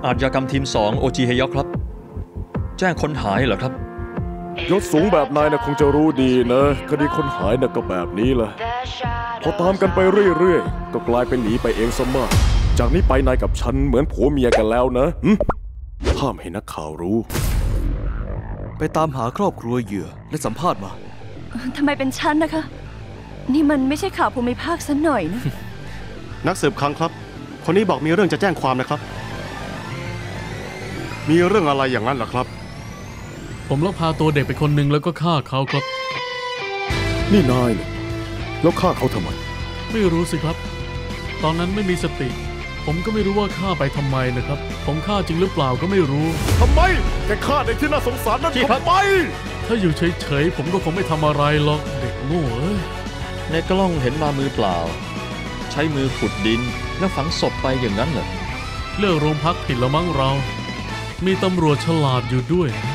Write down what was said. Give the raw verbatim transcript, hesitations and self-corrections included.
อาชญากรรมทีมสองโอจีเฮยอกครับแจ้งคนหายเหรอครับยศสูงแบบนายนะคงจะรู้ดีนะคดีคนหายน่ะก็แบบนี้แหละพอตามกันไปเรื่อยๆก็กลายเป็นหนีไปเองซะมากจากนี้ไปนายกับฉันเหมือนผัวเมียกันแล้วนะห้ามให้นักข่าวรู้ไปตามหาครอบครัวเหยื่อและสัมภาษณ์มาทำไมเป็นฉันนะคะนี่มันไม่ใช่ข่าวภูมิภาคซะหน่อยนะนักสืบครั้งครับคนนี้บอกมีเรื่องจะแจ้งความนะครับมีเรื่องอะไรอย่างนั้นเหรอครับผมลักพาตัวเด็กไปคนหนึ่งแล้วก็ฆ่าเขาครับนี่นายเนี่ยแล้วฆ่าเขาทำไมไม่รู้สิครับตอนนั้นไม่มีสติผมก็ไม่รู้ว่าฆ่าไปทำไมนะครับผมฆ่าจริงหรือเปล่าก็ไม่รู้ทำไมแกฆ่าเด็กที่น่าสงสารนั่นทำไมถ้าอยู่เฉยๆผมก็คงไม่ทำอะไรหรอกเด็กโง่เอ้ยในกล้องเห็นมามือเปล่าใช้มือขุดดินแล้วฝังศพไปอย่างนั้นเหรอเลือกโรงพักผิดละมั้งเรามีตำรวจฉลาดอยู่ด้วย